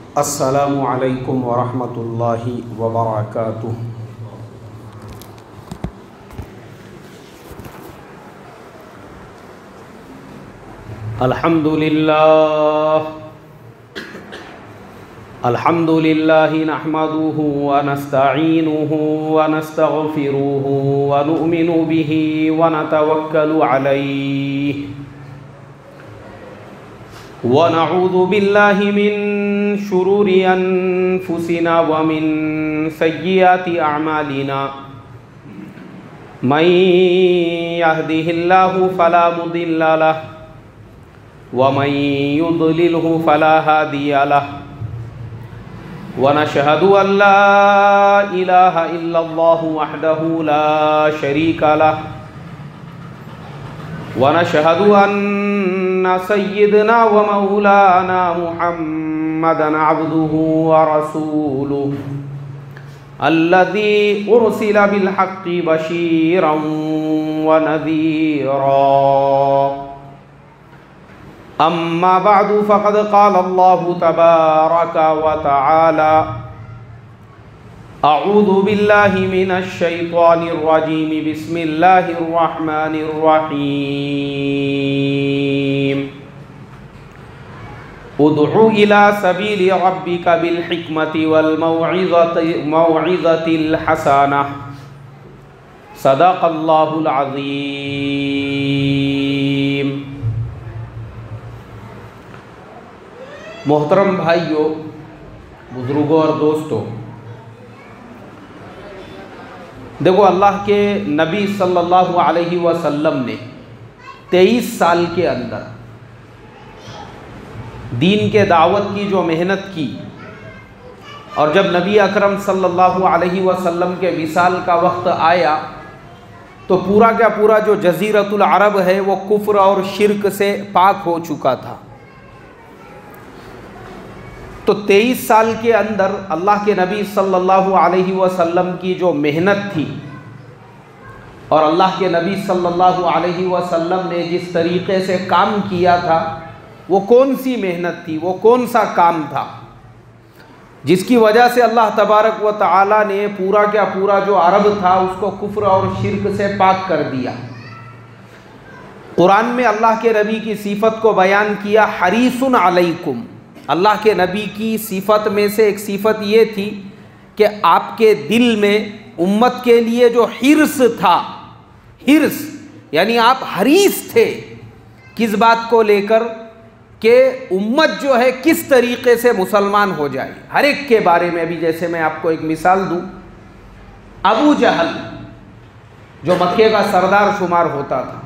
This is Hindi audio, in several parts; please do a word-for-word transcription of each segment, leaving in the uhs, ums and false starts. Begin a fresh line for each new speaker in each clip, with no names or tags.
अस्सलामु अलैकुम वरहमतुल्लाहि वबरकातुह। अल्हम्दुलिल्लाह अल्हम्दुलिल्लाहि नहमदुहु व नस्तईनुहु व नस्तगफिरुहु व नु'मिनु बिही व नतवक्कलु अलैहि व नऊज़ु बिल्लाहि मिन शुरूरि अनफुसिना व मिन सय्यिआति अअमालिना मन यहदिहिल्लाहु फला मुदिल्ल लहु व मन युद्लिलहु फला हादिय लहु व नशहदु अन ला इलाहा इल्लल्लाहु वहदहु ला शरीका लहु व नशहदु अन्ना सय्यिदना व मौलाना मुहम्मदन अब्दुहु व रसूलुहु अल्लज़ी उरसिला बिल हक़्क़ि बशीरन व नज़ीरा। अम्मा बअदु फ़क़द क़ाल अल्लाहु तबारक व तआला अऊज़ु बिल्लाहि मिनश शैतानिर रजीम बिस्मिल्लाहिर रहमानिर रहीम उदउ इला सबीलि रब्बिका बिल हिकमति वल मौइज़ति मौइज़तिल हसनह सदक़ल्लाहुल अज़ीम। मोहतरम भाइयों, बुजुर्गों और दोस्तों, देखो अल्लाह के नबी सल्लल्लाहु अलैहि वसल्लम ने तेईस साल के अंदर दीन के दावत की जो मेहनत की, और जब नबी अकरम सल्लल्लाहु अलैहि वसल्लम के विसाल का वक्त आया तो पूरा का पूरा जो जज़ीरतुल अरब है वो कुफ्र और शिर्क से पाक हो चुका था। तो तेईस साल के अंदर अल्लाह के नबी सल्लल्लाहु अलैहि वसल्लम की जो मेहनत थी और अल्लाह के नबी सल्लल्लाहु अलैहि वसल्लम ने जिस तरीक़े से काम किया था, वो कौन सी मेहनत थी, वो कौन सा काम था जिसकी वजह से अल्लाह तबारक व तआला ने पूरा क्या पूरा जो अरब था उसको कुफ्र और शिर्क से पाक कर दिया। कुरान में अल्लाह के नबी की सिफत को बयान किया, हरीसुन अलैकुम। अल्लाह के नबी की सिफत में से एक सिफत ये थी कि आपके दिल में उम्मत के लिए जो हिर्स था, हिर्स यानी आप हरीस थे किस बात को लेकर कि उम्मत जो है किस तरीक़े से मुसलमान हो जाए, हर एक के बारे में। अभी जैसे मैं आपको एक मिसाल दूँ, अबू जहल जो मक्के का सरदार शुमार होता था,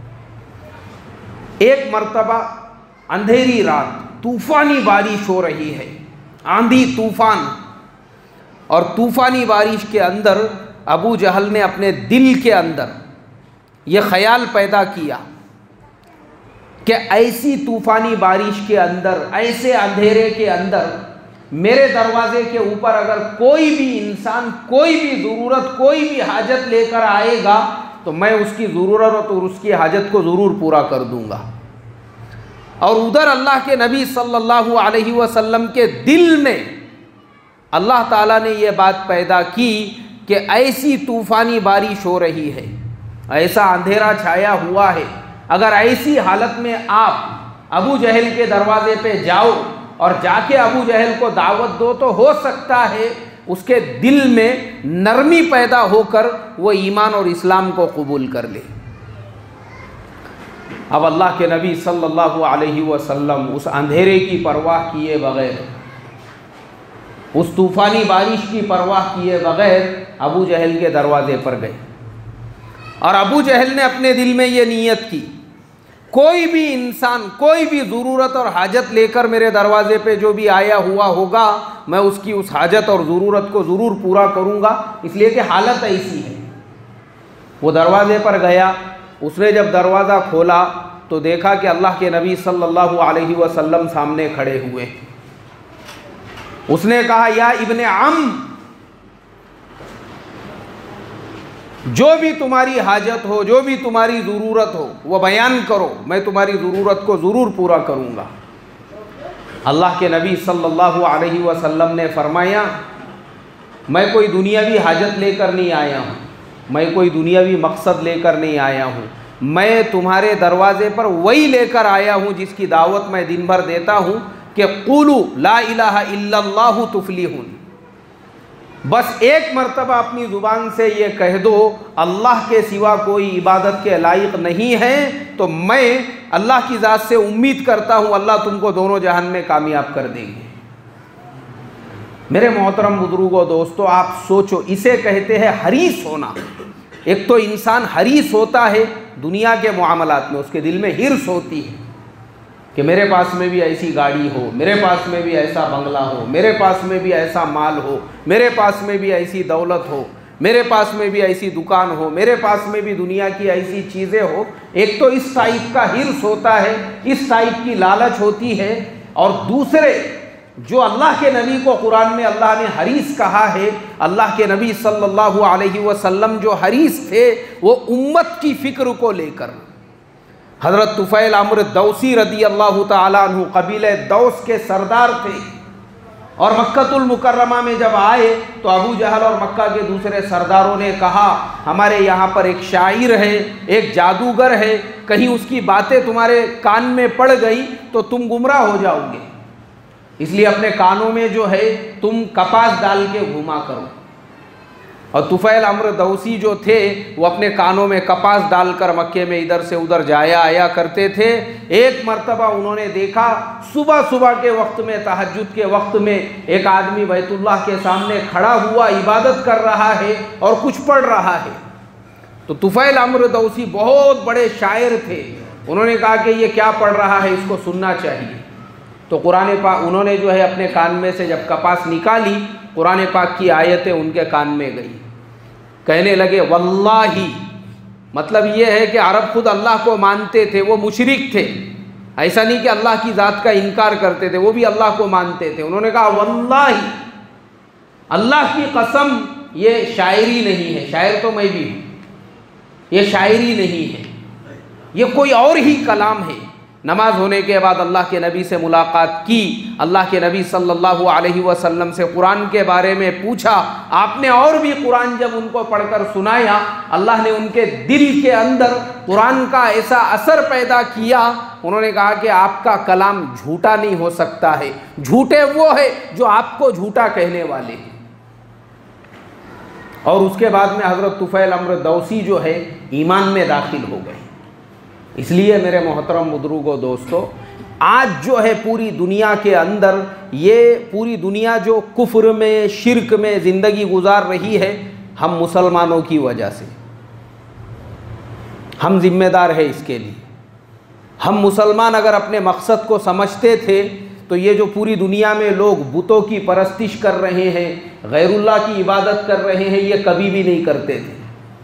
एक मर्तबा अंधेरी रात तूफ़ानी बारिश हो रही है, आंधी तूफ़ान, और तूफ़ानी बारिश के अंदर अबू जहल ने अपने दिल के अंदर ये ख़याल पैदा किया कि ऐसी तूफ़ानी बारिश के अंदर, ऐसे अंधेरे के अंदर मेरे दरवाज़े के ऊपर अगर कोई भी इंसान कोई भी ज़रूरत कोई भी हाजत लेकर आएगा तो मैं उसकी ज़रूरत और उसकी हाजत को ज़रूर पूरा कर दूँगा। और उधर अल्लाह के नबी सल्लल्लाहु अलैहि वसल्लम के दिल में अल्लाह ताला ने ये बात पैदा की कि ऐसी तूफ़ानी बारिश हो रही है, ऐसा अंधेरा छाया हुआ है, अगर ऐसी हालत में आप अबू जहल के दरवाज़े पे जाओ और जाके अबू जहल को दावत दो तो हो सकता है उसके दिल में नरमी पैदा होकर वो ईमान और इस्लाम को कबूल कर ले। अब अल्लाह के नबी सल्लल्लाहु अलैहि वसल्लम उस अंधेरे की परवाह किए बग़ैर, उस तूफ़ानी बारिश की परवाह किए बग़ैर अबू जहल के दरवाज़े पर गए, और अबू जहल ने अपने दिल में ये नीयत की, कोई भी इंसान कोई भी ज़रूरत और हाजत लेकर मेरे दरवाज़े पे जो भी आया हुआ होगा मैं उसकी उस हाजत और ज़रूरत को ज़रूर पूरा करूँगा, इसलिए कि हालत ऐसी है। वो दरवाज़े पर गया, उसने जब दरवाज़ा खोला तो देखा कि अल्लाह के नबी सल्लल्लाहु अलैहि वसल्लम सामने खड़े हुए। उसने कहा, या इब्ने अम, जो भी तुम्हारी हाजत हो, जो भी तुम्हारी ज़रूरत हो वो बयान करो, मैं तुम्हारी ज़रूरत को ज़रूर पूरा करूँगा। अल्लाह के नबी सल्लल्लाहु अलैहि वसल्लम ने फरमाया, मैं कोई दुनियावी हाजत लेकर नहीं आया हूँ, मैं कोई दुनियावी मकसद लेकर नहीं आया हूँ, मैं तुम्हारे दरवाज़े पर वही लेकर आया हूँ जिसकी दावत मैं दिन भर देता हूँ कि क़ुलू ला इलाहा इल्लल्लाहु तुफ़्लिहून। बस एक मर्तबा अपनी ज़ुबान से ये कह दो अल्लाह के सिवा कोई इबादत के लायक नहीं है, तो मैं अल्लाह की ज़ात से उम्मीद करता हूँ अल्लाह तुमको दोनों जहान में कामयाब कर देंगे। मेरे मोहतरम बुजुर्गों दोस्तों, आप सोचो, इसे कहते हैं हरीस होना। एक तो इंसान हरीस होता है दुनिया के मामलात में, उसके दिल में हिर्स होती है कि मेरे पास में भी ऐसी गाड़ी हो, मेरे पास में भी ऐसा बंगला हो, मेरे पास में भी ऐसा माल हो, मेरे पास में भी ऐसी दौलत हो, मेरे पास में भी ऐसी दुकान हो, मेरे पास में भी दुनिया की ऐसी चीज़ें हो। एक तो इस टाइप का हिर्स होता है, इस टाइप की लालच होती है। और दूसरे, जो अल्लाह के नबी को कुरान में अल्लाह ने हरीस कहा है, अल्लाह के नबी सल्लल्लाहु अलैहि वसल्लम जो हरीस थे वो उम्मत की फ़िक्र को लेकर। हज़रत तुफ़ैल अम्र दौसी रदी अल्लाह ताला अन्हु कबीले दौस के सरदार थे और मक्कतुल मुकर्रमा में जब आए तो अबू जहल और मक्का के दूसरे सरदारों ने कहा, हमारे यहाँ पर एक शायर है, एक जादूगर है, कहीं उसकी बातें तुम्हारे कान में पड़ गई तो तुम गुमराह हो जाओगे, इसलिए अपने कानों में जो है तुम कपास डाल के घुमा करो। और तुफ़ैल अम्र दौसी जो थे वो अपने कानों में कपास डालकर मक्के में इधर से उधर जाया आया करते थे। एक मर्तबा उन्होंने देखा सुबह सुबह के वक्त में, तहज्जुद के वक्त में, एक आदमी बैतुल्लाह के सामने खड़ा हुआ इबादत कर रहा है और कुछ पढ़ रहा है। तो तुफ़ैल अम्र दौसी बहुत बड़े शायर थे, उन्होंने कहा कि ये क्या पढ़ रहा है, इसको सुनना चाहिए। तो कुरान पाक उन्होंने जो है अपने कान में से जब कपास निकाली, कुरान पाक की आयतें उनके कान में गई। कहने लगे वल्लाही, मतलब ये है कि अरब खुद अल्लाह को मानते थे, वो मुशरिक थे, ऐसा नहीं कि अल्लाह की ज़ात का इनकार करते थे, वो भी अल्लाह को मानते थे। उन्होंने कहा वल्लाही, अल्लाह की कसम, ये शायरी नहीं है, शायर तो मैं भी हूँ, ये शायरी नहीं है, ये कोई और ही कलाम है। नमाज होने के बाद अल्लाह के नबी से मुलाकात की, अल्लाह के नबी सल्लल्लाहु अलैहि वसल्लम से कुरान के बारे में पूछा, आपने और भी कुरान जब उनको पढ़कर सुनाया, अल्लाह ने उनके दिल के अंदर कुरान का ऐसा असर पैदा किया, उन्होंने कहा कि आपका कलाम झूठा नहीं हो सकता है, झूठे वो है जो आपको झूठा कहने वाले हैं। और उसके बाद में हज़रत तुफ़ैल अम्र दौसी जो है ईमान में दाखिल हो गए। इसलिए मेरे मोहतरम बुजुर्गों दोस्तों, आज जो है पूरी दुनिया के अंदर, ये पूरी दुनिया जो कुफ्र में, शिर्क में ज़िंदगी गुजार रही है, हम मुसलमानों की वजह से, हम जिम्मेदार है इसके लिए। हम मुसलमान अगर अपने मकसद को समझते थे तो ये जो पूरी दुनिया में लोग बुतों की परस्तिश कर रहे हैं, गैरुल्लाह की इबादत कर रहे हैं, ये कभी भी नहीं करते थे।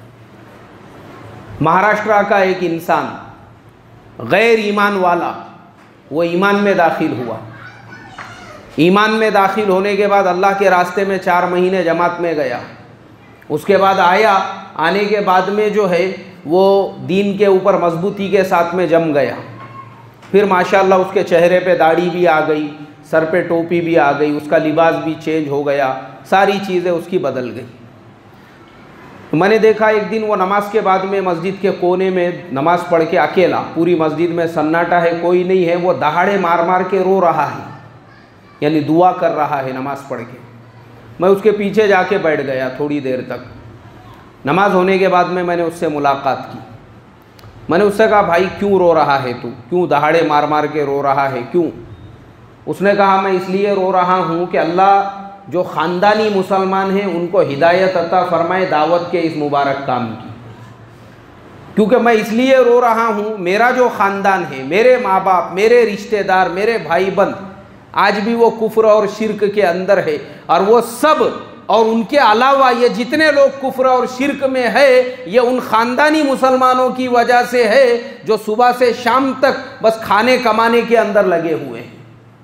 महाराष्ट्र का एक इंसान गैर ईमान वाला, वो ईमान में दाखिल हुआ। ईमान में दाखिल होने के बाद अल्लाह के रास्ते में चार महीने जमात में गया, उसके बाद आया, आने के बाद में जो है वो दीन के ऊपर मजबूती के साथ में जम गया। फिर माशाअल्लाह उसके चेहरे पे दाढ़ी भी आ गई, सर पे टोपी भी आ गई, उसका लिबास भी चेंज हो गया, सारी चीज़ें उसकी बदल गई। तो मैंने देखा एक दिन वो नमाज के बाद में मस्जिद के कोने में नमाज पढ़ के अकेला, पूरी मस्जिद में सन्नाटा है, कोई नहीं है, वो दहाड़े मार मार के रो रहा है, यानी दुआ कर रहा है नमाज पढ़ के। मैं उसके पीछे जाके बैठ गया थोड़ी देर तक। नमाज होने के बाद में मैंने उससे मुलाकात की। मैंने उससे कहा भाई क्यों रो रहा है तू, क्यों दहाड़े मार मार के रो रहा है, क्यों? उसने कहा मैं इसलिए रो रहा हूँ कि अल्लाह जो ख़ानदानी मुसलमान हैं उनको हिदायत अता फरमाए दावत के इस मुबारक काम की। क्योंकि मैं इसलिए रो रहा हूँ, मेरा जो ख़ानदान है, मेरे माँ बाप, मेरे रिश्तेदार, मेरे भाई बंद, आज भी वो कुफ्र और शिर्क के अंदर है। और वो सब और उनके अलावा ये जितने लोग कुफ्र और शिर्क में है, ये उन ख़ानदानी मुसलमानों की वजह से है जो सुबह से शाम तक बस खाने कमाने के अंदर लगे हुए हैं।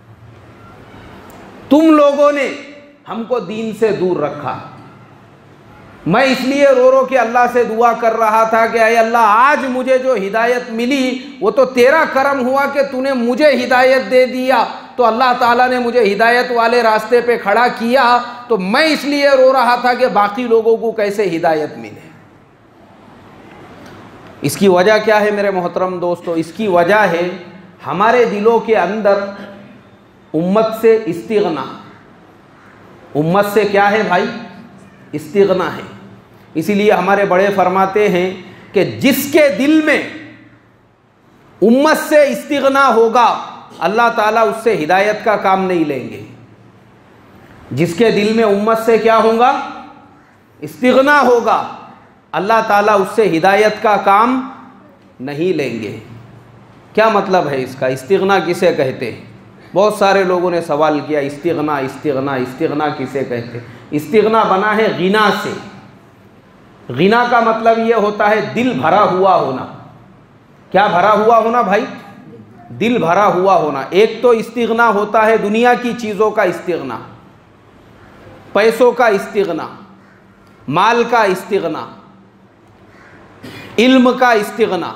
तुम लोगों ने हमको दीन से दूर रखा। मैं इसलिए रो रो के अल्लाह से दुआ कर रहा था कि अरे अल्लाह, आज मुझे जो हिदायत मिली वो तो तेरा करम हुआ कि तूने मुझे हिदायत दे दिया, तो अल्लाह ताला ने मुझे हिदायत वाले रास्ते पे खड़ा किया, तो मैं इसलिए रो रहा था कि बाकी लोगों को कैसे हिदायत मिले। इसकी वजह क्या है मेरे मोहतरम दोस्तों? इसकी वजह है हमारे दिलों के अंदर उम्मत से इस्तिगना। उम्मत से क्या है भाई? इस्तिगना है। इसीलिए हमारे बड़े फरमाते हैं कि जिसके दिल में उम्मत से इस्तिगना होगा, अल्लाह ताला उससे हिदायत का काम नहीं लेंगे। जिसके दिल में उम्मत से क्या होगा? इस्तिगना होगा, अल्लाह ताला उससे हिदायत का काम नहीं लेंगे। क्या मतलब है इसका? इस्तिगना किसे कहते हैं? बहुत सारे लोगों ने सवाल किया, इस्तिगना इस्तिगना इस्तिगना किसे कहते हैं? इस्तिगना बना है गिना से। गिना का मतलब ये होता है दिल भरा हुआ होना। क्या भरा हुआ होना भाई? दिल भरा हुआ होना। एक तो इस्तिगना होता है दुनिया की चीज़ों का इस्तिगना, पैसों का इस्तिगना, माल का इस्तिगना, इल्म का इस्तिगना,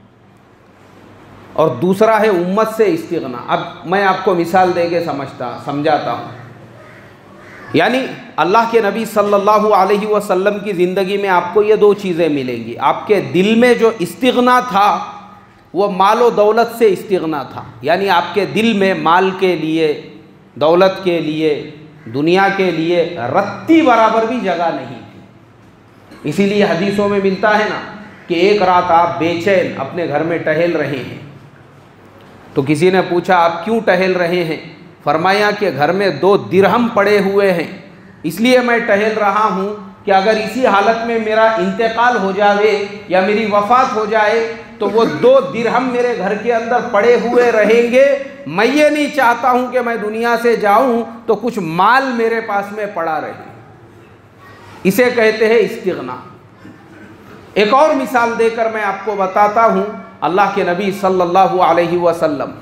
और दूसरा है उम्मत से इस्तिगना। अब मैं आपको मिसाल देके समझता समझाता हूँ। यानी अल्लाह के नबी सल्लल्लाहु अलैहि वसल्लम की ज़िंदगी में आपको ये दो चीज़ें मिलेंगी। आपके दिल में जो इस्तिगना था वो माल व दौलत से इस्तिगना था, यानी आपके दिल में माल के लिए, दौलत के लिए, दुनिया के लिए रत्ती बराबर भी जगह नहीं थी। इसीलिए हदीसों में मिलता है ना कि एक रात आप बेचैन अपने घर में टहल रहे हैं, तो किसी ने पूछा आप क्यों टहल रहे हैं? फरमाया कि घर में दो दिरहम पड़े हुए हैं, इसलिए मैं टहल रहा हूँ कि अगर इसी हालत में मेरा इंतकाल हो जाए या मेरी वफ़ात हो जाए तो वो दो दिरहम मेरे घर के अंदर पड़े हुए रहेंगे। मैं ये नहीं चाहता हूँ कि मैं दुनिया से जाऊँ तो कुछ माल मेरे पास में पड़ा रहे। इसे कहते हैं इस्तिगना। एक और मिसाल देकर मैं आपको बताता हूँ। अल्लाह के नबी सल्लल्लाहु अलैहि वसल्लम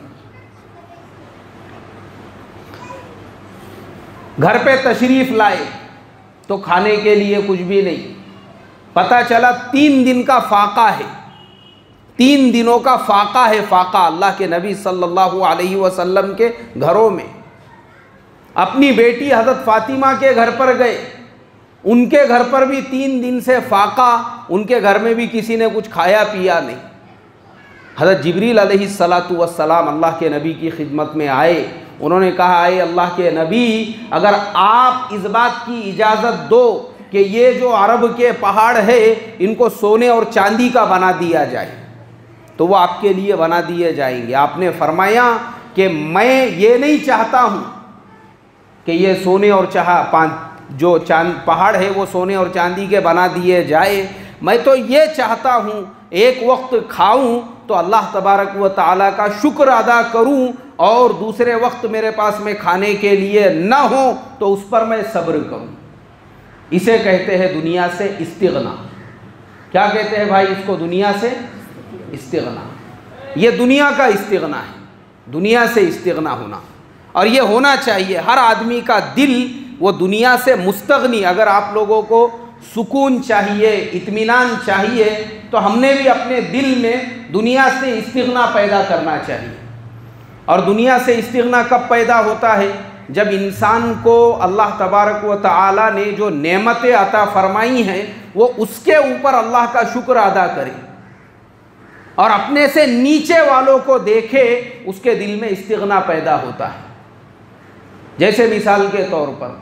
घर पे तशरीफ़ लाए तो खाने के लिए कुछ भी नहीं। पता चला तीन दिन का फाका है, तीन दिनों का फाका है। फाका अल्लाह के नबी सल्लल्लाहु अलैहि वसल्लम के घरों में। अपनी बेटी हज़रत फ़ातिमा के घर पर गए, उनके घर पर भी तीन दिन से फाका, उनके घर में भी किसी ने कुछ खाया पिया नहीं। हज़रत जिब्रील अलैहिस्सलातु वस्सलाम अल्लाह के नबी की खिदमत में आए। उन्होंने कहा, आए अल्लाह के नबी, अगर आप इस बात की इजाज़त दो कि ये जो अरब के पहाड़ है इनको सोने और चांदी का बना दिया जाए तो वो आपके लिए बना दिए जाएंगे। आपने फरमाया कि मैं ये नहीं चाहता हूँ कि ये सोने और चाह जो चांद पहाड़ है वो सोने और चांदी के बना दिए जाए, मैं तो ये चाहता हूँ एक वक्त खाऊं तो अल्लाह तबारक व तआला का शुक्र अदा करूं, और दूसरे वक्त मेरे पास में खाने के लिए न हो तो उस पर मैं सब्र करूं। इसे कहते हैं दुनिया से इस्तिगना। क्या कहते हैं भाई इसको? दुनिया से इस्तिगना। ये दुनिया का इस्तिगना है, दुनिया से इस्तिगना होना। और ये होना चाहिए हर आदमी का दिल वो दुनिया से मुस्तगनी। अगर आप लोगों को सुकून चाहिए, इत्मीनान चाहिए, तो हमने भी अपने दिल में दुनिया से इस्तिगना पैदा करना चाहिए। और दुनिया से इस्तिगना कब पैदा होता है? जब इंसान को अल्लाह तबारक व तआला ने जो नेमतें अता फरमाई हैं वो उसके ऊपर अल्लाह का शुक्र अदा करे और अपने से नीचे वालों को देखे, उसके दिल में इस्तिगना पैदा होता है। जैसे मिसाल के तौर पर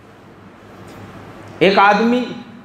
एक आदमी,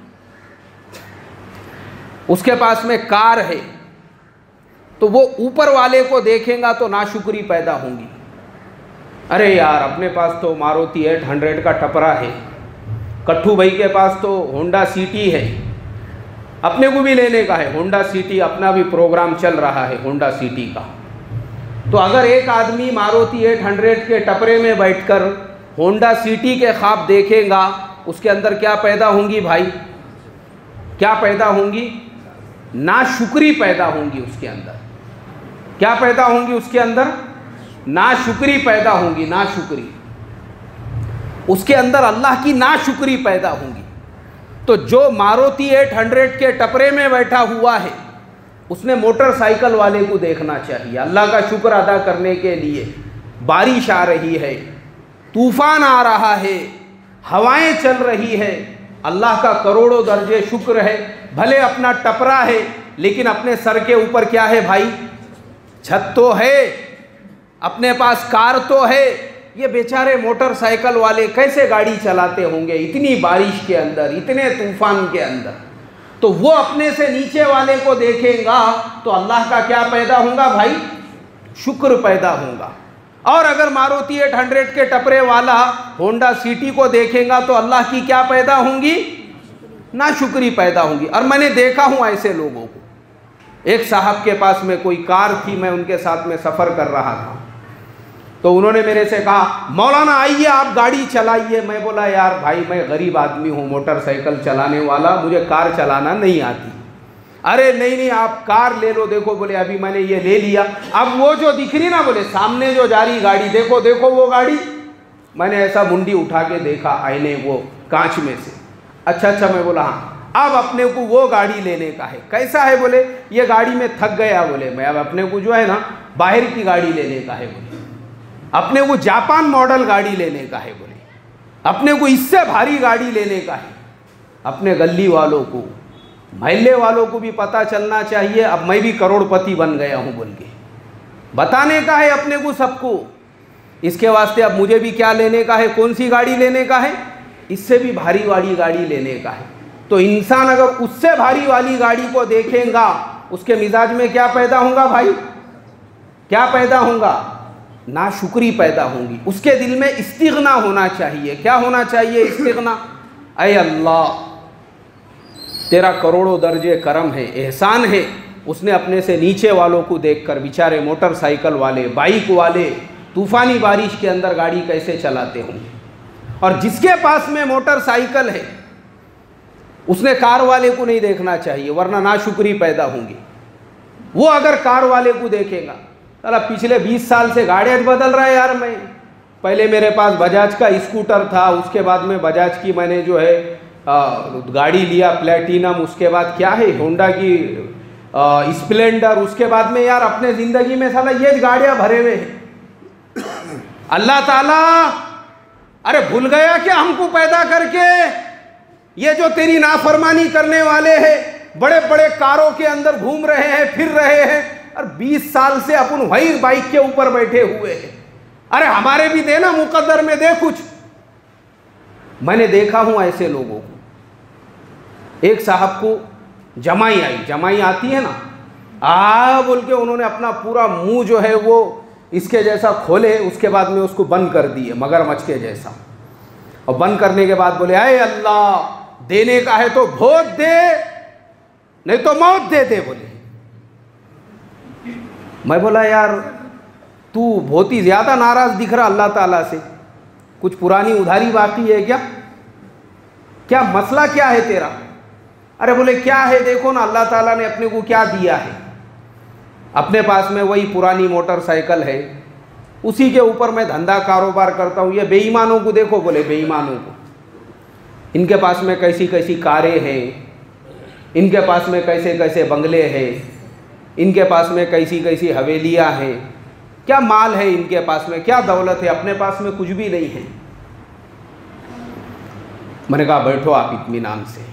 उसके पास में कार है, तो वो ऊपर वाले को देखेगा तो नाशुक्री पैदा होगी। अरे यार अपने पास तो मारुति आठ सौ का टपरा है, कट्ठू भाई के पास तो होंडा सिटी है, अपने को भी लेने का है होंडा सिटी, अपना भी प्रोग्राम चल रहा है होंडा सिटी का। तो अगर एक आदमी मारुति आठ सौ के टपरे में बैठकर होंडा सिटी के ख्वाब देखेगा, उसके अंदर क्या पैदा होंगी भाई? क्या पैदा होंगी? नाशुक्री पैदा होंगी उसके अंदर। क्या पैदा होंगी उसके अंदर? नाशुक्री पैदा होंगी, नाशुक्री। उसके अंदर अल्लाह की नाशुक्री पैदा होंगी। तो जो मारुति आठ सौ के टपरे में बैठा हुआ है उसने मोटरसाइकिल वाले को देखना चाहिए अल्लाह का शुक्र अदा करने के लिए बारिश आ रही है, तूफान आ रहा है, हवाएं चल रही है, अल्लाह का करोड़ों दर्जे शुक्र है। भले अपना टपरा है लेकिन अपने सर के ऊपर क्या है भाई? छत तो है, अपने पास कार तो है। ये बेचारे मोटरसाइकिल वाले कैसे गाड़ी चलाते होंगे इतनी बारिश के अंदर, इतने तूफान के अंदर? तो वो अपने से नीचे वाले को देखेगा तो अल्लाह का क्या पैदा होगा भाई? शुक्र पैदा होगा। और अगर मारुति आठ सौ के टपरे वाला होंडा सिटी को देखेगा तो अल्लाह की क्या पैदा होंगी? ना शुक्री पैदा होंगी। और मैंने देखा हूँ ऐसे लोगों को। एक साहब के पास में कोई कार थी, मैं उनके साथ में सफ़र कर रहा था, तो उन्होंने मेरे से कहा मौलाना आइए आप गाड़ी चलाइए। मैं बोला यार भाई मैं गरीब आदमी हूँ, मोटरसाइकिल चलाने वाला, मुझे कार चलाना नहीं आती। अरे नहीं नहीं आप कार ले लो। देखो बोले अभी मैंने ये ले लिया, अब वो जो दिख रही ना, बोले सामने जो जा रही गाड़ी, देखो देखो वो गाड़ी। मैंने ऐसा मुंडी उठा के देखा आईने वो कांच में से। अच्छा अच्छा, मैं बोला हाँ, अब अपने को वो गाड़ी लेने का है। कैसा है? बोले ये गाड़ी में थक गया। बोले मैं अब अपने को जो है ना बाहर की गाड़ी लेने का है। बोले अपने को जापान मॉडल गाड़ी लेने का है। बोले अपने को इससे भारी गाड़ी लेने का है। अपने गली वालों को, महल्ले वालों को भी पता चलना चाहिए अब मैं भी करोड़पति बन गया हूँ बोल के बताने का है अपने को सबको। इसके वास्ते अब मुझे भी क्या लेने का है? कौन सी गाड़ी लेने का है? इससे भी भारी वाली गाड़ी लेने का है। तो इंसान अगर उससे भारी वाली गाड़ी को देखेगा, उसके मिजाज में क्या पैदा होगा भाई? क्या पैदा होगा? ना शुक्री पैदा होंगी। उसके दिल में इस्तिगना होना चाहिए। क्या होना चाहिए? इस्तिगना। ऐ अल्लाह तेरा करोड़ों दर्जे करम है, एहसान है। उसने अपने से नीचे वालों को देखकर, बेचारे मोटरसाइकिल वाले, बाइक वाले तूफ़ानी बारिश के अंदर गाड़ी कैसे चलाते होंगे। और जिसके पास में मोटरसाइकिल है उसने कार वाले को नहीं देखना चाहिए, वरना नाशुक्री पैदा होंगी। वो अगर कार वाले को देखेगा, चला पिछले बीस साल से गाड़ियाँ बदल रहा है यार। मैं पहले मेरे पास बजाज का स्कूटर था, उसके बाद में बजाज की मैंने जो है आ, गाड़ी लिया प्लेटिनम, उसके बाद क्या है होंडा की स्प्लेंडर, उसके बाद में यार अपने ज़िंदगी में साला ये गाड़ियाँ भरे हुए हैं। अल्लाह ताला अरे भूल गया क्या हमको पैदा करके? ये जो तेरी नाफरमानी करने वाले हैं, बड़े बड़े कारों के अंदर घूम रहे हैं, फिर रहे हैं, और बीस साल से अपन वही बाइक के ऊपर बैठे हुए हैं। अरे हमारे भी देना मुकद्दर में दे कुछ। मैंने देखा हूं ऐसे लोगों को। एक साहब को जमाई आई, जमाई आती है ना, आ बोल के उन्होंने अपना पूरा मुंह जो है वो इसके जैसा खोले, उसके बाद में उसको बंद कर दिए मगरमच्छ के जैसा। और बंद करने के बाद बोले अरे अल्लाह देने का है तो भोज दे, नहीं तो मौत दे दे। बोले मैं बोला यार तू बहुत ही ज़्यादा नाराज़ दिख रहा अल्लाह ताला से, कुछ पुरानी उधारी बाकी है क्या? क्या मसला क्या है तेरा? अरे बोले क्या है, देखो ना अल्लाह ताला ने अपने को क्या दिया है। अपने पास में वही पुरानी मोटरसाइकिल है, उसी के ऊपर मैं धंधा कारोबार करता हूँ। ये बेईमानों को देखो, बोले बेईमानों को, इनके पास में कैसी कैसी कारें हैं, इनके पास में कैसे कैसे बंगले हैं, इनके पास में कैसी कैसी हवेलियाँ हैं, क्या माल है इनके पास में, क्या दौलत है, अपने पास में कुछ भी नहीं है। मैंने कहा बैठो आप इत्मीनान से।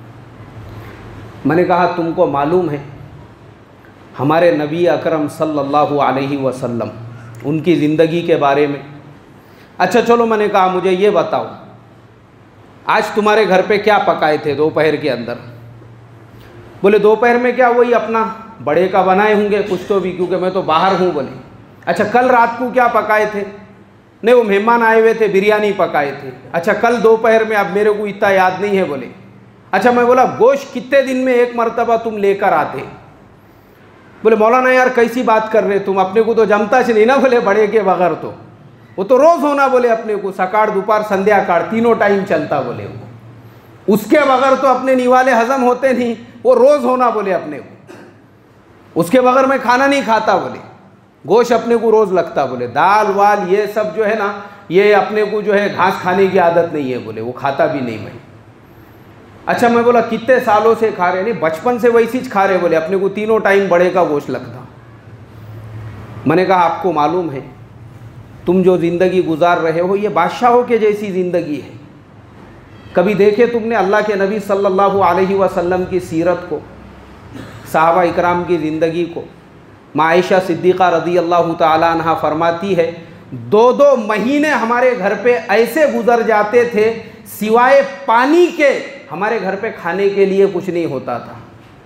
मैंने कहा तुमको मालूम है हमारे नबी अकरम सल्लल्लाहु अलैहि वसल्लम उनकी ज़िंदगी के बारे में? अच्छा चलो, मैंने कहा मुझे ये बताओ आज तुम्हारे घर पे क्या पकाए थे दोपहर के अंदर? बोले दोपहर में क्या, वही अपना बड़े का बनाए होंगे कुछ तो भी, क्योंकि मैं तो बाहर हूँ। बोले अच्छा कल रात को क्या पकाए थे? नहीं वो मेहमान आए हुए थे, बिरयानी पकाए थे। अच्छा कल दोपहर में, अब मेरे को इतना याद नहीं है। बोले अच्छा, मैं बोला गोश्त कितने दिन में एक मरतबा तुम लेकर आते? बोले मौलाना यार कैसी बात कर रहे तुम, अपने को तो जमता से नहीं ना। बोले बड़े के बगैर तो वो तो रोज़ होना। बोले अपने को सकाळ दोपहर संध्या काळ तीनों टाइम चलता। बोले वो उसके बगैर तो अपने निवाले हजम होते नहीं, वो रोज़ होना। बोले अपने को उसके बगैर मैं खाना नहीं खाता। बोले गोश्त अपने को रोज़ लगता। बोले दाल वाल ये सब जो है ना, ये अपने को जो है घास खाने की आदत नहीं है। बोले वो खाता भी नहीं मैं। अच्छा मैं बोला कितने सालों से खा रहे? नहीं बचपन से वैसी च खा रहे। बोले अपने को तीनों टाइम बड़े का गोश्त लगता। मैंने कहा आपको मालूम है तुम जो ज़िंदगी गुजार रहे हो ये बादशाहों के जैसी ज़िंदगी है। कभी देखे तुमने अल्लाह के नबी सल्लल्लाहु अलैहि वसल्लम की सीरत को, सहाबा इकराम की ज़िंदगी को? माँ आयशा सिद्दीक़ा रज़ी अल्लाह ताला अन्हा फरमाती है, दो दो महीने हमारे घर पे ऐसे गुजर जाते थे, सिवाय पानी के हमारे घर पे खाने के लिए कुछ नहीं होता था।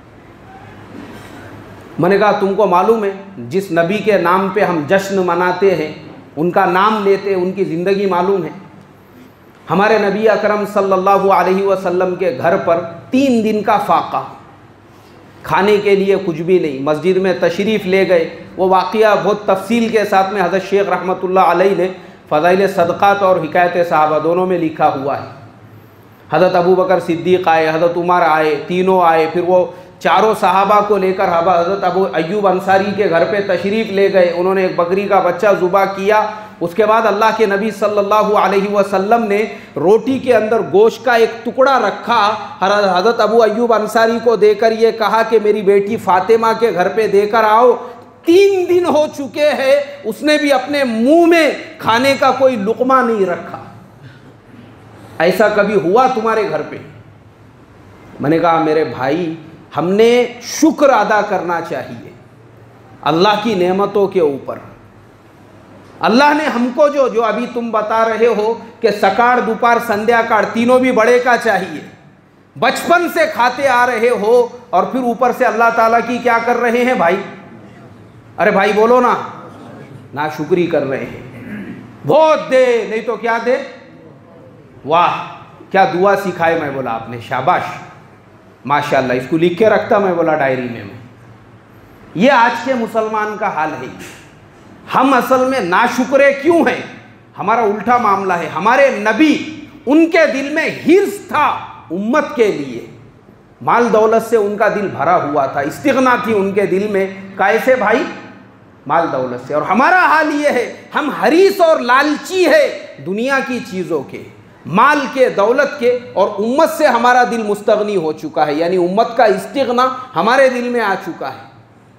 मैंने कहा तुमको मालूम है जिस नबी के नाम पे हम जश्न मनाते हैं, उनका नाम लेते हैं, उनकी ज़िंदगी मालूम है? हमारे नबी अकरम सल्लल्लाहु अलैहि वसल्लम के घर पर तीन दिन का फाका, खाने के लिए कुछ भी नहीं। मस्जिद में तशरीफ़ ले गए, वो वाक़या बहुत तफसील के साथ में हज़रत शेख रहमतुल्लाह अलैह ने फ़ज़ाइल सदक़ात और हिकायत सहाबा दोनों में लिखा हुआ है। हज़रत अबू बकर सिद्दीक़ आए, हज़रत उमर आए, तीनों आए, फिर वो चारों सहाबा को लेकर हज़रत अबू अय्यूब अंसारी के घर पे तशरीफ़ ले गए। उन्होंने एक बकरी का बच्चा ज़ुबा किया। उसके बाद अल्लाह के नबी सल्लल्लाहु अलैहि वसल्लम ने रोटी के अंदर गोश्त का एक टुकड़ा रखा, हज़रत अबू अय्यूब अंसारी को देकर ये कहा कि मेरी बेटी फ़ातिमा के घर पे देकर आओ। तीन दिन हो चुके हैं, उसने भी अपने मुंह में खाने का कोई लुक़मा नहीं रखा। ऐसा कभी हुआ तुम्हारे घर पे? मैंने कहा मेरे भाई, हमने शुक्र अदा करना चाहिए अल्लाह की नेमतों के ऊपर। अल्लाह ने हमको जो जो अभी तुम बता रहे हो कि सकाळ, दोपहर, संध्याकाळ तीनों भी बड़े का चाहिए, बचपन से खाते आ रहे हो और फिर ऊपर से अल्लाह ताला की क्या कर रहे हैं भाई? अरे भाई बोलो ना, ना शुक्री कर रहे हैं। बहुत दे, नहीं तो क्या दे? वाह क्या दुआ सिखाए। मैं बोला आपने शाबाश, माशाल्लाह, इसको लिख के रखता मैं बोला डायरी में। मैं ये आज के मुसलमान का हाल है। हम असल में नाशुक्रे क्यों हैं? हमारा उल्टा मामला है। हमारे नबी, उनके दिल में हिर्स था उम्मत के लिए, माल दौलत से उनका दिल भरा हुआ था, इस्तिगना थी उनके दिल में। कैसे भाई? माल दौलत से। और हमारा हाल ये है, हम हरीस और लालची है दुनिया की चीज़ों के, माल के, दौलत के, और उम्मत से हमारा दिल मुस्तगनी हो चुका है। यानी उम्मत का इस्तिगना हमारे दिल में आ चुका है।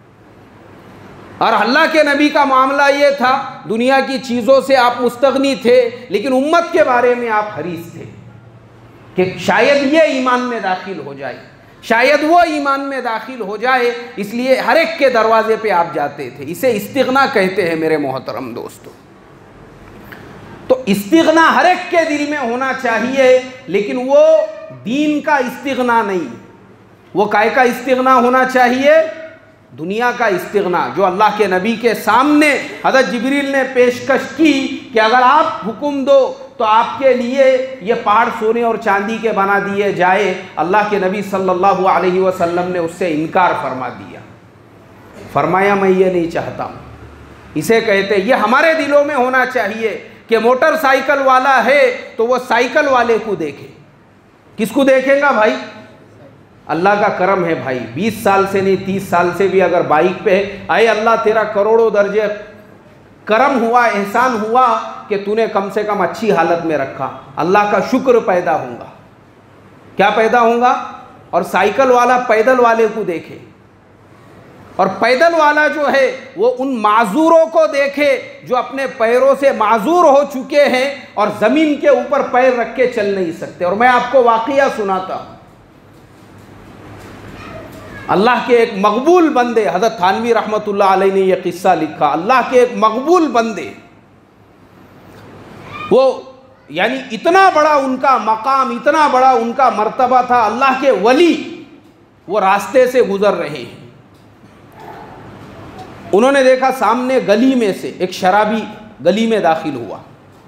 और अल्लाह के नबी का मामला ये था, दुनिया की चीज़ों से आप मुस्तगनी थे, लेकिन उम्मत के बारे में आप हरीस थे कि शायद ये ईमान में दाखिल हो जाए, शायद वो ईमान में दाखिल हो जाए, इसलिए हर एक के दरवाजे पे आप जाते थे। इसे इस्तिगना कहते हैं मेरे मोहतरम दोस्तों। तो इस्तिगना हर एक के दिल में होना चाहिए, लेकिन वो दीन का इस्तिगना नहीं, वो काय का इस्तिगना होना चाहिए? दुनिया का इस्तिगना, जो अल्लाह के नबी के सामने हज़रत जिब्रील ने पेशकश की कि अगर आप हुक्म दो तो आपके लिए ये पहाड़ सोने और चांदी के बना दिए जाए। अल्लाह के नबी सल्लल्लाहु अलैहि वसल्लम ने उससे इनकार फरमा दिया, फरमाया मैं ये नहीं चाहता। इसे कहते, ये हमारे दिलों में होना चाहिए कि मोटरसाइकिल वाला है तो वो साइकिल वाले को देखे। किसको देखेगा भाई? अल्लाह का करम है भाई, बीस साल से नहीं तीस साल से भी अगर बाइक पे है, आए अल्लाह तेरा करोड़ों दर्जे करम हुआ, एहसान हुआ कि तूने कम से कम अच्छी हालत में रखा, अल्लाह का शुक्र पैदा होगा। क्या पैदा होगा? और साइकिल वाला पैदल वाले को देखे, और पैदल वाला जो है वो उन माजूरों को देखे जो अपने पैरों से माजूर हो चुके हैं और ज़मीन के ऊपर पैर रख के चल नहीं सकते। और मैं आपको वाक़या सुनाता हूँ। अल्लाह के एक मकबूल बंदे, हज़रत थानवी रहमतुल्लाह अलैह ने यह किस्सा लिखा। अल्लाह के एक मकबूल बंदे, वो यानी इतना बड़ा उनका मकाम, इतना बड़ा उनका मर्तबा था, अल्लाह के वली, वो रास्ते से गुजर रहे हैं। उन्होंने देखा सामने गली में से एक शराबी गली में दाखिल हुआ,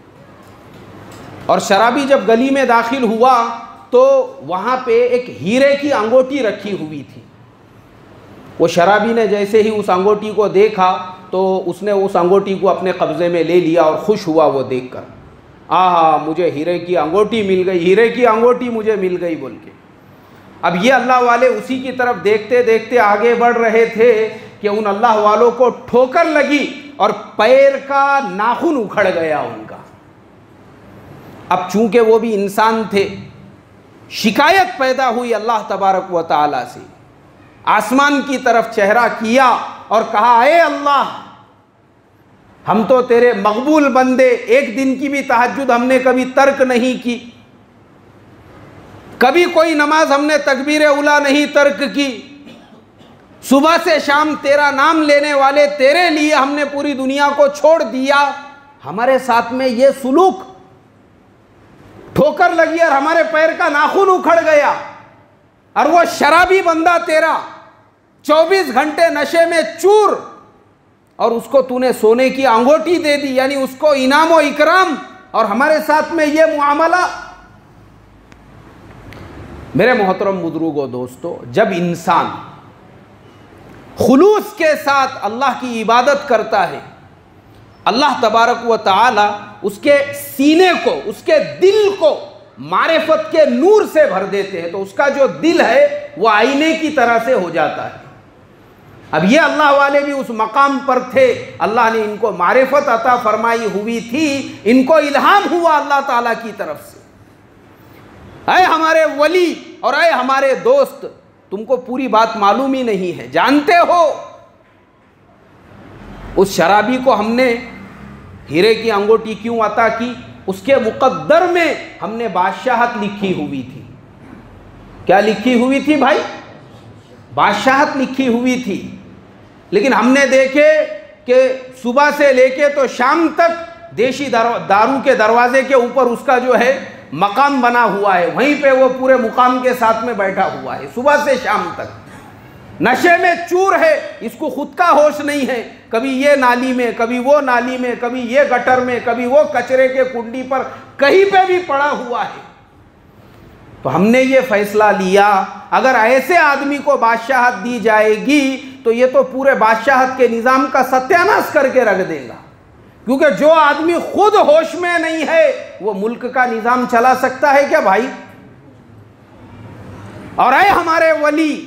और शराबी जब गली में दाखिल हुआ तो वहाँ पे एक हीरे की अंगूठी रखी हुई थी। वो शराबी ने जैसे ही उस अंगूठी को देखा तो उसने उस अंगूठी को अपने कब्ज़े में ले लिया और खुश हुआ वो देखकर, आहा मुझे हीरे की अंगूठी मिल गई, हीरे की अंगूठी मुझे मिल गई बोल के। अब ये अल्लाह वाले उसी की तरफ देखते देखते आगे बढ़ रहे थे कि उन अल्लाह वालों को ठोकर लगी और पैर का नाखून उखड़ गया उनका। अब चूंकि वो भी इंसान थे, शिकायत पैदा हुई अल्लाह तबारक व तआला से, आसमान की तरफ चेहरा किया और कहा, ए अल्लाह, हम तो तेरे मकबूल बंदे, एक दिन की भी तहज्जुद हमने कभी तर्क नहीं की, कभी कोई नमाज हमने तकबीर उला नहीं तर्क की, सुबह से शाम तेरा नाम लेने वाले तेरे लिए हमने पूरी दुनिया को छोड़ दिया। हमारे साथ में ये सुलूक, ठोकर लगी और हमारे पैर का नाखून उखड़ गया, और वो शराबी बंदा तेरा चौबीस घंटे नशे में चूर, और उसको तूने सोने की अंगूठी दे दी, यानी उसको इनाम व इकराम, और हमारे साथ में ये मुआमला। मेरे मोहतरम बुजुर्गो दोस्तों, जब इंसान खुलूस के साथ अल्लाह की इबादत करता है, अल्लाह तबारक व तआला उसके सीने को, उसके दिल को मारिफत के नूर से भर देते हैं, तो उसका जो दिल है वो आईने की तरह से हो जाता है। अब ये अल्लाह वाले भी उस मकाम पर थे, अल्लाह ने इनको मारिफत अता फरमाई हुई थी, इनको इल्हाम हुआ अल्लाह ताला की तरफ से। ऐ हमारे वली और ऐ हमारे दोस्त, तुमको पूरी बात मालूम ही नहीं है, जानते हो उस शराबी को हमने हीरे की अंगूठी क्यों अता की? उसके मुकद्दर में हमने बादशाहत लिखी हुई थी। क्या लिखी हुई थी भाई? बादशाहत लिखी हुई थी। लेकिन हमने देखे कि सुबह से लेके तो शाम तक देशी दारू के दरवाजे के ऊपर उसका जो है मकाम बना हुआ है, वहीं पे वो पूरे मुकाम के साथ में बैठा हुआ है, सुबह से शाम तक नशे में चूर है, इसको खुद का होश नहीं है, कभी ये नाली में, कभी वो नाली में, कभी ये गटर में, कभी वो कचरे के कुंडी पर, कहीं पे भी पड़ा हुआ है। तो हमने ये फैसला लिया, अगर ऐसे आदमी को बादशाहत दी जाएगी तो ये तो पूरे बादशाहत के निज़ाम का सत्यानाश करके रख देगा, क्योंकि जो आदमी खुद होश में नहीं है वो मुल्क का निज़ाम चला सकता है क्या भाई? और ऐ हमारे वली,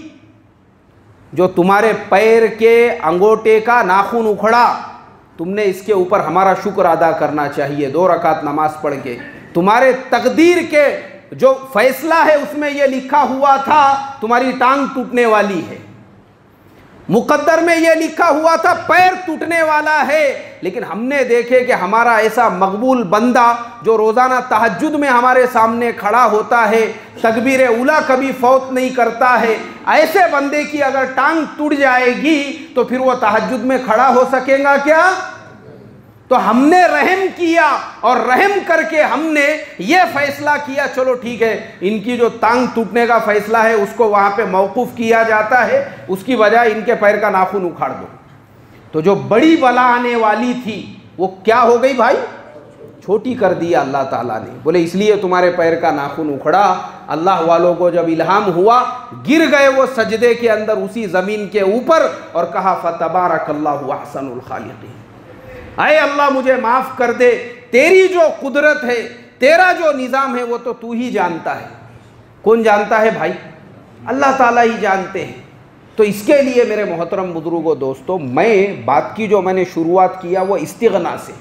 जो तुम्हारे पैर के अंगूठे का नाखून उखड़ा, तुमने इसके ऊपर हमारा शुक्र अदा करना चाहिए, दो रकात नमाज पढ़ के। तुम्हारे तकदीर के जो फैसला है उसमें यह लिखा हुआ था तुम्हारी टांग टूटने वाली है, मुकद्दर में यह लिखा हुआ था पैर टूटने वाला है। लेकिन हमने देखे कि हमारा ऐसा मकबूल बंदा जो रोज़ाना तहज्जुद में हमारे सामने खड़ा होता है, तकबीर उला कभी फौत नहीं करता है, ऐसे बंदे की अगर टांग टूट जाएगी तो फिर वो तहज्जुद में खड़ा हो सकेगा क्या? तो हमने रहम किया, और रहम करके हमने ये फैसला किया, चलो ठीक है, इनकी जो टांग टूटने का फैसला है उसको वहाँ पे मौकूफ़ किया जाता है, उसकी वजह इनके पैर का नाखून उखाड़ दो। तो जो बड़ी बला आने वाली थी वो क्या हो गई भाई? छोटी कर दिया अल्लाह ताला ने। बोले इसलिए तुम्हारे पैर का नाखून उखड़ा। अल्लाह वालों को जब इल्हाम हुआ, गिर गए वो सजदे के अंदर उसी ज़मीन के ऊपर, और कहा फतबारकल्लाहु अहसनुल खालिकीन, आए अल्लाह मुझे माफ़ कर दे, तेरी जो कुदरत है, तेरा जो निज़ाम है वो तो तू ही जानता है। कौन जानता है भाई? अल्लाह ताला ही जानते हैं। तो इसके लिए मेरे मोहतरम बुजुर्गों दोस्तों, मैं बात की जो मैंने शुरुआत किया वो इस्तिगना से,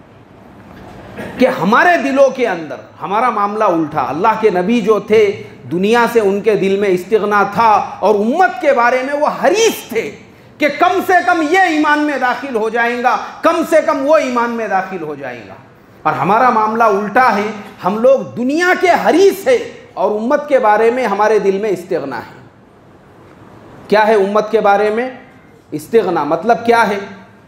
कि हमारे दिलों के अंदर हमारा मामला उल्टा। अल्लाह के नबी जो थे दुनिया से उनके दिल में इस्तिगना था, और उम्मत के बारे में वो हरीस थे कि कम से कम ये ईमान में दाखिल हो जाएगा, कम से कम वो ईमान में दाखिल हो जाएगा। और हमारा मामला उल्टा है, हम लोग दुनिया के हरीस है और उम्मत के बारे में हमारे दिल में इस्तिगना है। क्या है उम्मत के बारे में इस्तिगना? मतलब क्या है?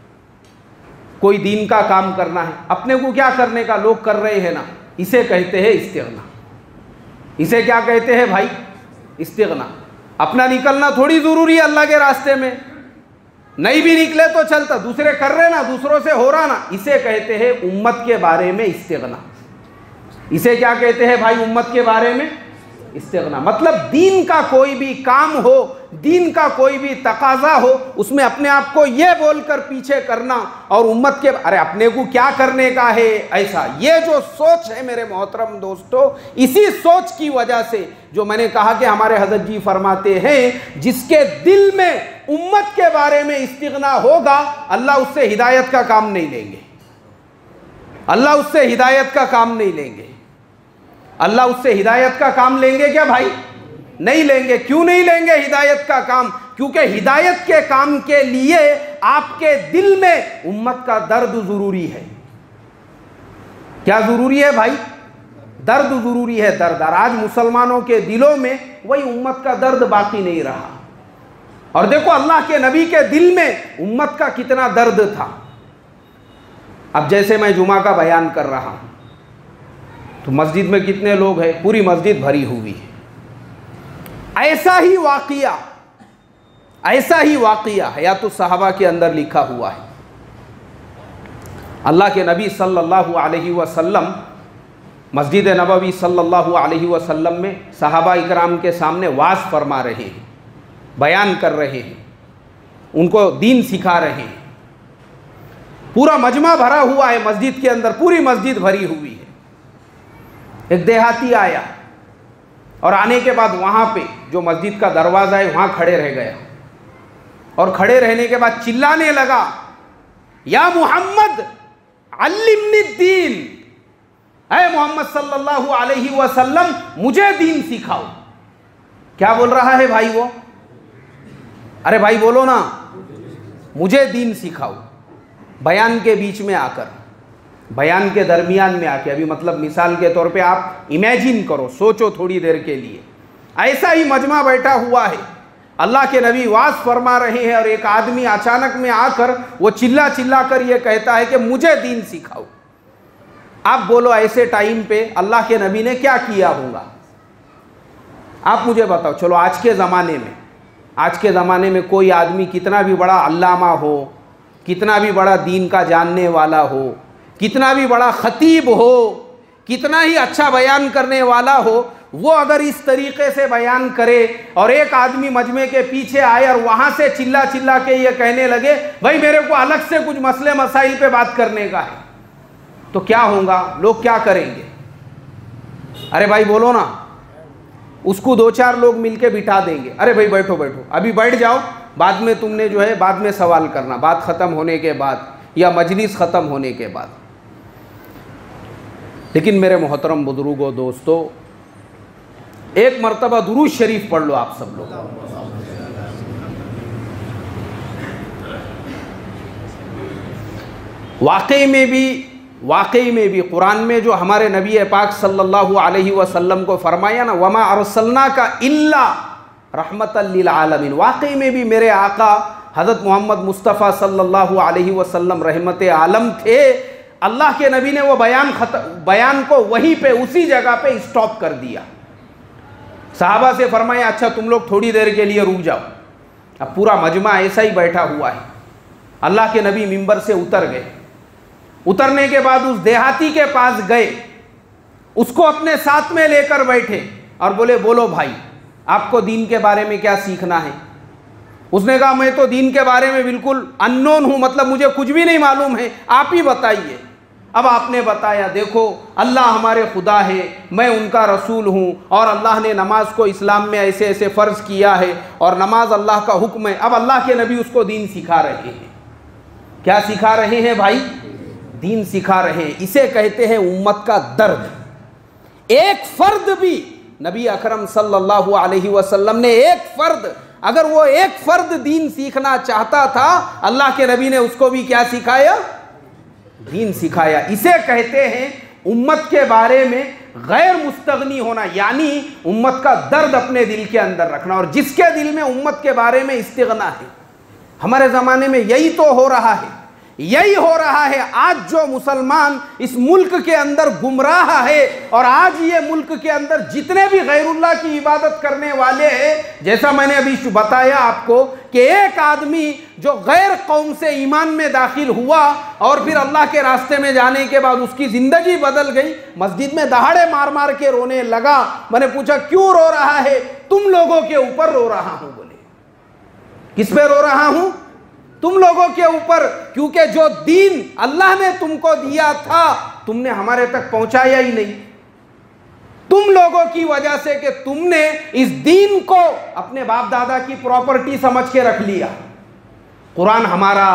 कोई दीन का काम करना है, अपने को क्या करने का लोग कर रहे हैं ना, इसे कहते हैं इस्तिगना। इसे क्या कहते हैं भाई? इस्तिगना। अपना निकलना थोड़ी ज़रूरी है अल्लाह के रास्ते में, नहीं भी निकले तो चलता, दूसरे कर रहे ना, दूसरों से हो रहा ना, इसे कहते हैं उम्मत के बारे में इस्तिगना। इसे क्या कहते हैं भाई? उम्मत के बारे में इस्तिगना। मतलब दीन का कोई भी काम हो, दीन का कोई भी तकाजा हो, उसमें अपने आप को ये बोलकर पीछे करना, और उम्मत के अरे अपने को क्या करने का है, ऐसा ये जो सोच है मेरे मोहतरम दोस्तों, इसी सोच की वजह से जो मैंने कहा कि हमारे हज़रत जी फरमाते हैं, जिसके दिल में उम्मत के बारे में इस्तिगना होगा, अल्लाह उससे हिदायत का काम नहीं लेंगे। अल्लाह उससे हिदायत का काम नहीं लेंगे। अल्लाह उससे हिदायत का काम लेंगे क्या भाई? नहीं लेंगे। क्यों नहीं लेंगे हिदायत का काम? क्योंकि हिदायत के काम के लिए आपके दिल में उम्मत का दर्द ज़रूरी है। क्या ज़रूरी है भाई? दर्द ज़रूरी है, दर्द। और आज मुसलमानों के दिलों में वही उम्मत का दर्द बाकी नहीं रहा। और देखो अल्लाह के नबी के दिल में उम्मत का कितना दर्द था। अब जैसे मैं जुमा का बयान कर रहा हूं तो मस्जिद में कितने लोग हैं? पूरी मस्जिद भरी हुई है। ऐसा ही वाक़िया ऐसा ही वाक़िया हयातुस सहाबा के अंदर लिखा हुआ है। अल्लाह के नबी सल्लल्लाहु अलैहि वसल्लम मस्जिद नबवी सल्लल्लाहु अलैहि वसल्लम में सहाबा इकराम के सामने वाज़ फरमा रहे हैं, बयान कर रहे हैं, उनको दीन सिखा रहे हैं। पूरा मजमा भरा हुआ है मस्जिद के अंदर, पूरी मस्जिद भरी हुई है। एक देहाती आया और आने के बाद वहाँ पे जो मस्जिद का दरवाज़ा है वहाँ खड़े रह गया और खड़े रहने के बाद चिल्लाने लगा, या मोहम्मद अल्लिमनी दीन, ऐ मोहम्मद सल्लल्लाहु अलैहि वसल्लम मुझे दीन सिखाओ। क्या बोल रहा है भाई वो? अरे भाई बोलो ना, मुझे दीन सिखाओ। बयान के बीच में आकर, बयान के दरमियान में आके, अभी मतलब मिसाल के तौर पे आप इमेजिन करो, सोचो थोड़ी देर के लिए, ऐसा ही मजमा बैठा हुआ है, अल्लाह के नबी वाज फरमा रहे हैं और एक आदमी अचानक में आकर वो चिल्ला चिल्ला कर ये कहता है कि मुझे दीन सिखाओ। आप बोलो ऐसे टाइम पे अल्लाह के नबी ने क्या किया होगा? आप मुझे बताओ। चलो आज के ज़माने में आज के ज़माने में कोई आदमी कितना भी बड़ा अल्लामा हो, कितना भी बड़ा दीन का जानने वाला हो, कितना भी बड़ा ख़तीब हो, कितना ही अच्छा बयान करने वाला हो, वो अगर इस तरीक़े से बयान करे और एक आदमी मजमे के पीछे आए और वहाँ से चिल्ला चिल्ला के ये कहने लगे भाई मेरे को अलग से कुछ मसले मसाइल पे बात करने का है, तो क्या होगा? लोग क्या करेंगे? अरे भाई बोलो ना। उसको दो चार लोग मिलके बिठा देंगे, अरे भाई बैठो बैठो, अभी बैठ जाओ, बाद में तुमने जो है बाद में सवाल करना, बात ख़त्म होने के बाद या मजलिस ख़त्म होने के बाद। लेकिन मेरे मोहतरम बुजुर्गों, दोस्तों, एक मरतबा दुरूद शरीफ पढ़ लो आप सब लोग। वाकई में भी वाकई में भी कुरान में जो हमारे नबी पाक सल्लल्लाहु अलैहि वसल्लम को फरमाया ना, वमा अरसलना का इल्ला रहमतल लिल आलमीन, वाकई में भी मेरे आका हज़रत मोहम्मद मुस्तफ़ा सल्लल्लाहु अलैहि वसल्लम रहमत आलम थे। अल्लाह के नबी ने वो बयान बयान को वहीं पे उसी जगह पे स्टॉप कर दिया। सहाबा से फरमाया अच्छा तुम लोग थोड़ी देर के लिए रुक जाओ। अब पूरा मजमा ऐसा ही बैठा हुआ है। अल्लाह के नबी मिंबर से उतर गए। उतरने के बाद उस देहाती के पास गए, उसको अपने साथ में लेकर बैठे और बोले बोलो भाई आपको दीन के बारे में क्या सीखना है? उसने कहा मैं तो दीन के बारे में बिल्कुल अननोन हूँ, मतलब मुझे कुछ भी नहीं मालूम है, आप ही बताइए। अब आपने बताया देखो अल्लाह हमारे खुदा है, मैं उनका रसूल हूँ और अल्लाह ने नमाज को इस्लाम में ऐसे ऐसे फ़र्ज़ किया है और नमाज अल्लाह का हुक्म है। अब अल्लाह के नबी उसको दीन सिखा रहे हैं। क्या सिखा रहे हैं भाई? दीन सिखा रहे हैं। इसे कहते हैं उम्मत का दर्द। एक फ़र्द भी, नबी अकरम सल्लल्लाहु अलैहि वसल्लम ने एक फ़र्द, अगर वो एक फ़र्द दीन सीखना चाहता था, अल्लाह के नबी ने उसको भी क्या सिखाया? दीन सिखाया। इसे कहते हैं उम्मत के बारे में गैर मुस्तगनी होना, यानी उम्मत का दर्द अपने दिल के अंदर रखना। और जिसके दिल में उम्मत के बारे में इस्तिगना है, हमारे ज़माने में यही तो हो रहा है, यही हो रहा है। आज जो मुसलमान इस मुल्क के अंदर गुमराह है और आज ये मुल्क के अंदर जितने भी गैरुल्लाह की इबादत करने वाले हैं, जैसा मैंने अभी बताया आपको कि एक आदमी जो गैर कौम से ईमान में दाखिल हुआ और फिर अल्लाह के रास्ते में जाने के बाद उसकी ज़िंदगी बदल गई, मस्जिद में दहाड़े मार मार के रोने लगा। मैंने पूछा क्यों रो रहा है? तुम लोगों के ऊपर रो रहा हूँ। बोले किस पे रो रहा हूँ? तुम लोगों के ऊपर, क्योंकि जो दीन अल्लाह ने तुमको दिया था तुमने हमारे तक पहुंचाया ही नहीं। तुम लोगों की वजह से कि तुमने इस दीन को अपने बाप दादा की प्रॉपर्टी समझ के रख लिया। कुरान हमारा,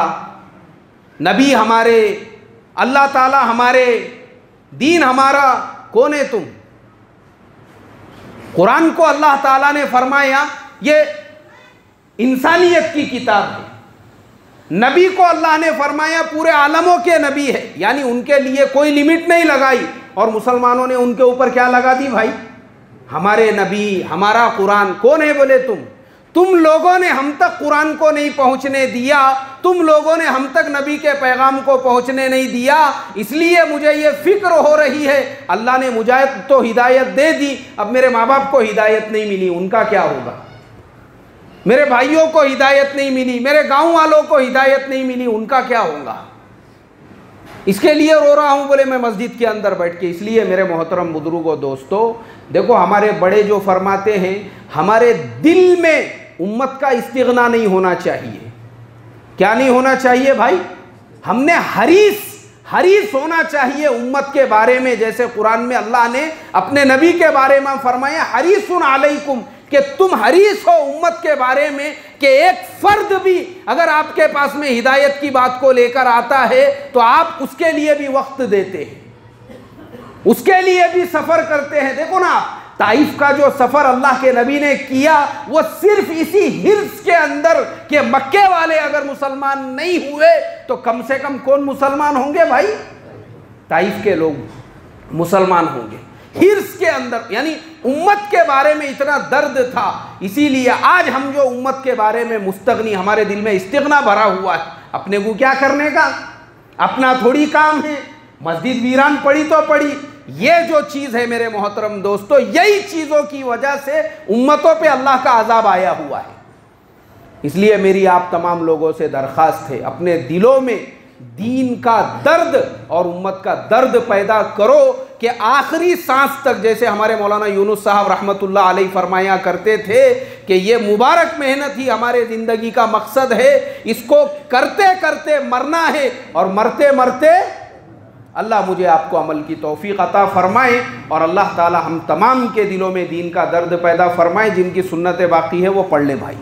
नबी हमारे, अल्लाह ताला हमारे, दीन हमारा, कौन है तुम? कुरान को अल्लाह ताला ने फरमाया ये इंसानियत की किताब है। नबी को अल्लाह ने फरमाया पूरे आलमों के नबी है, यानी उनके लिए कोई लिमिट नहीं लगाई। और मुसलमानों ने उनके ऊपर क्या लगा दी भाई? हमारे नबी, हमारा कुरान। कौन है बोले तुम? तुम लोगों ने हम तक कुरान को नहीं पहुंचने दिया, तुम लोगों ने हम तक नबी के पैगाम को पहुंचने नहीं दिया, इसलिए मुझे ये फिक्र हो रही है। अल्लाह ने मुझे तो हिदायत दे दी, अब मेरे माँ बाप को हिदायत नहीं मिली, उनका क्या होगा? मेरे भाइयों को हिदायत नहीं मिली, मेरे गांव वालों को हिदायत नहीं मिली, उनका क्या होगा? इसके लिए रो रहा हूं बोले मैं मस्जिद के अंदर बैठ के। इसलिए मेरे मोहतरम बुजुर्गों, दोस्तों, देखो हमारे बड़े जो फरमाते हैं, हमारे दिल में उम्मत का इस्तिगना नहीं होना चाहिए। क्या नहीं होना चाहिए भाई? हमने हरीस हरीस होना चाहिए उम्मत के बारे में। जैसे कुरान में अल्लाह ने अपने नबी के बारे में फरमाया हरीसुन अलैकुम, कि तुम हरीस हो उम्मत के बारे में कि एक फर्द भी अगर आपके पास में हिदायत की बात को लेकर आता है तो आप उसके लिए भी वक्त देते हैं, उसके लिए भी सफर करते हैं। देखो ना, ताइफ का जो सफर अल्लाह के नबी ने किया वो सिर्फ इसी हिर्स के अंदर कि मक्के वाले अगर मुसलमान नहीं हुए तो कम से कम कौन मुसलमान होंगे भाई? ताइफ के लोग मुसलमान होंगे, हिर्स के अंदर। यानी उम्मत के बारे में इतना दर्द था, इसीलिए आज हम जो उम्मत के बारे में मुस्तगनी, हमारे दिल में इस्तिगना भरा हुआ है। अपने को क्या करने का? अपना थोड़ी काम है, मस्जिद वीरान पड़ी तो पड़ी। ये जो चीज़ है मेरे मोहतरम दोस्तों, यही चीज़ों की वजह से उम्मतों पे अल्लाह का अजाब आया हुआ है। इसलिए मेरी आप तमाम लोगों से दरख्वास्त है, अपने दिलों में दीन का दर्द और उम्मत का दर्द पैदा करो कि आखिरी सांस तक, जैसे हमारे मौलाना यूनुस साहब रहमतुल्लाह अलैह फरमाया करते थे कि ये मुबारक मेहनत ही हमारे ज़िंदगी का मकसद है, इसको करते करते मरना है और मरते मरते अल्लाह मुझे आपको अमल की तौफीक अता फरमाए और अल्लाह ताला हम तमाम के दिलों में दीन का दर्द पैदा फरमाए। जिनकी सुन्नतें बाकी है वो पढ़ ले भाई।